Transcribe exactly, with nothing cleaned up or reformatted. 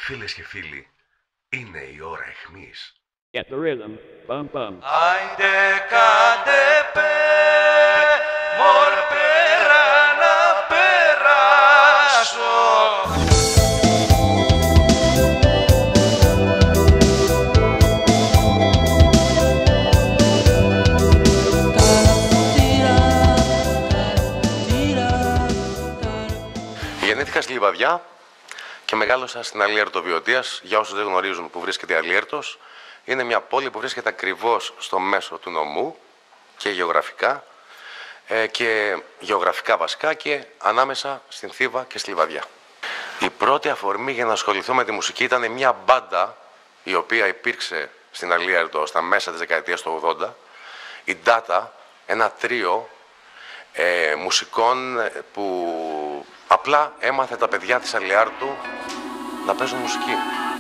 Φίλες και φίλοι, είναι η ώρα αιχμής. Get the rhythm. Bum bum. Άιντε κάντε πέ, μωρ πέρα να περάσω. Γεννήθηκα στη Λιβαδιά και μεγάλωσα στην Αλίερτο Βιωτίας. Για όσους δεν γνωρίζουν που βρίσκεται η Αλίερτος, είναι μια πόλη που βρίσκεται ακριβώς στο μέσο του νομού και γεωγραφικά ε, και γεωγραφικά βασικά και ανάμεσα στην Θήβα και στη Λιβαδιά. Η πρώτη αφορμή για να ασχοληθώ με τη μουσική ήταν μια μπάντα η οποία υπήρξε στην Αλίερτο στα μέσα της δεκαετίας του ογδόντα, η Ντάτα, ένα τρίο ε, μουσικών που απλά έμαθε τα παιδιά της Αλιάρτου να παίζουν μουσική.